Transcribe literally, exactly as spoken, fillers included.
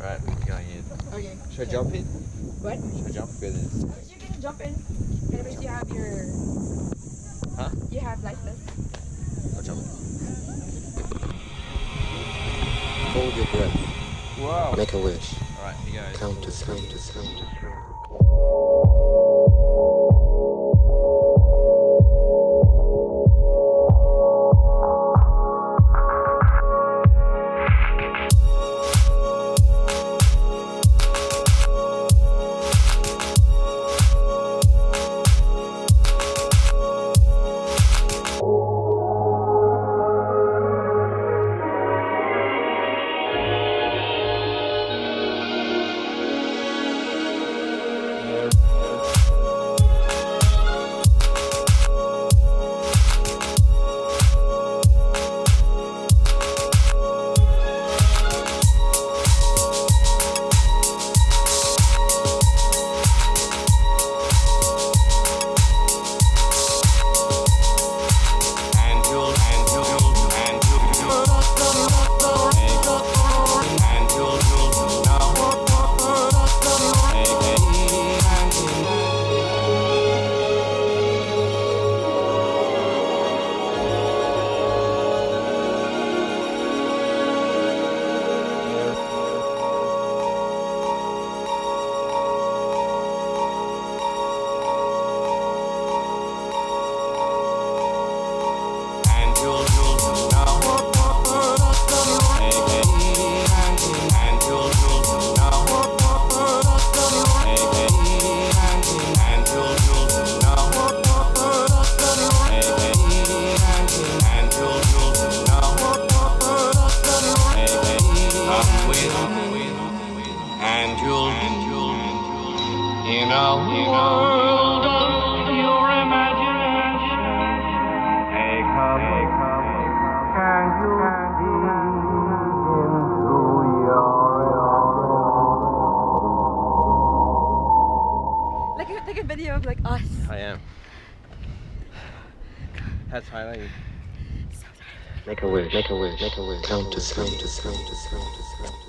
Right, we're going in. Okay. Should I jump in? What? Should I jump in? You can jump in. At least you have your... Huh? You have license. I'll jump in. Hold your breath. Wow. Make a wish. Alright, here goes. Count to count to count to count. In a world of your imagination, take a look and you'll see into your Like a, like a video of like us. I am. That's highlighted. So tired. Make a wish. Make a wish. Make a wish. Count to count to count to count to count.